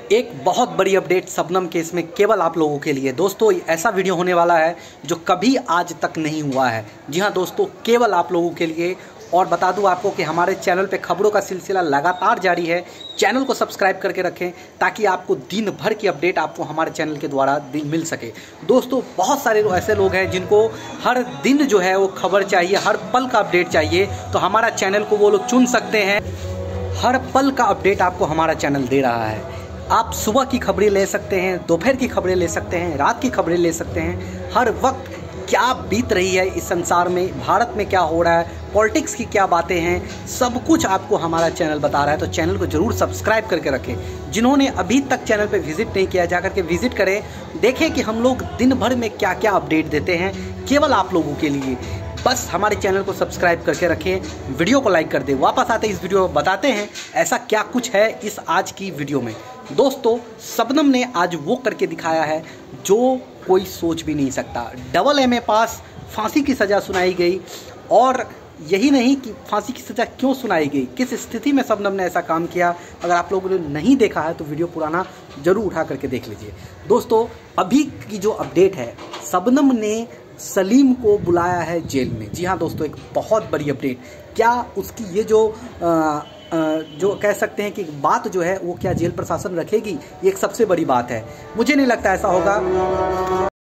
एक बहुत बड़ी अपडेट शबनम केस में केवल आप लोगों के लिए। दोस्तों ऐसा वीडियो होने वाला है जो कभी आज तक नहीं हुआ है। जी हाँ दोस्तों, केवल आप लोगों के लिए। और बता दूं आपको कि हमारे चैनल पे खबरों का सिलसिला लगातार जारी है। चैनल को सब्सक्राइब करके रखें ताकि आपको दिन भर की अपडेट आपको हमारे चैनल के द्वारा मिल सके। दोस्तों बहुत सारे ऐसे लोग हैं जिनको हर दिन जो है वो खबर चाहिए, हर पल का अपडेट चाहिए, तो हमारा चैनल को वो लोग चुन सकते हैं। हर पल का अपडेट आपको हमारा चैनल दे रहा है। आप सुबह की खबरें ले सकते हैं, दोपहर की खबरें ले सकते हैं, रात की खबरें ले सकते हैं। हर वक्त क्या बीत रही है इस संसार में, भारत में क्या हो रहा है, पॉलिटिक्स की क्या बातें हैं, सब कुछ आपको हमारा चैनल बता रहा है। तो चैनल को जरूर सब्सक्राइब करके रखें। जिन्होंने अभी तक चैनल पे विजिट नहीं किया, जाकर के विजिट करें, देखें कि हम लोग दिन भर में क्या क्या अपडेट देते हैं केवल आप लोगों के लिए। बस हमारे चैनल को सब्सक्राइब करके रखें, वीडियो को लाइक कर दें। वापस आते इस वीडियो में बताते हैं ऐसा क्या कुछ है इस आज की वीडियो में। दोस्तों शबनम ने आज वो करके दिखाया है जो कोई सोच भी नहीं सकता। डबल एमए पास, फांसी की सज़ा सुनाई गई। और यही नहीं कि फांसी की सज़ा क्यों सुनाई गई, किस स्थिति में शबनम ने ऐसा काम किया। अगर आप लोगों ने नहीं देखा है तो वीडियो पुराना जरूर उठा करके देख लीजिए। दोस्तों अभी की जो अपडेट है, शबनम ने सलीम को बुलाया है जेल में। जी हाँ दोस्तों, एक बहुत बड़ी अपडेट। क्या उसकी ये जो कह सकते हैं कि बात जो है वो क्या जेल प्रशासन रखेगी, ये एक सबसे बड़ी बात है। मुझे नहीं लगता ऐसा होगा।